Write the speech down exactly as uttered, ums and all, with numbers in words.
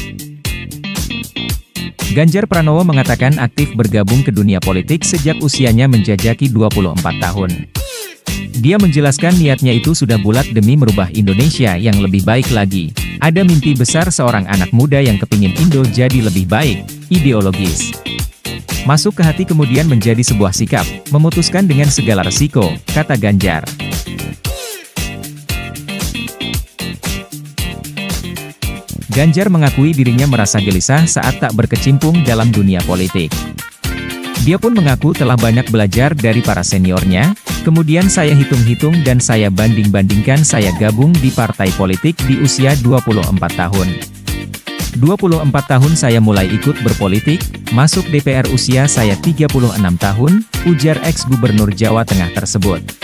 Ganjar Pranowo mengatakan aktif bergabung ke dunia politik sejak usianya menjajaki dua puluh empat tahun. Dia menjelaskan niatnya itu sudah bulat demi merubah Indonesia yang lebih baik lagi. Ada mimpi besar seorang anak muda yang kepingin Indo jadi lebih baik, ideologis. Masuk ke hati kemudian menjadi sebuah sikap, memutuskan dengan segala resiko, kata Ganjar. Ganjar mengakui dirinya merasa gelisah saat tak berkecimpung dalam dunia politik. Dia pun mengaku telah banyak belajar dari para seniornya, kemudian saya hitung-hitung dan saya banding-bandingkan saya gabung di partai politik di usia dua puluh empat tahun. dua puluh empat tahun saya mulai ikut berpolitik, masuk D P R usia saya tiga puluh enam tahun, ujar ex-gubernur Jawa Tengah tersebut.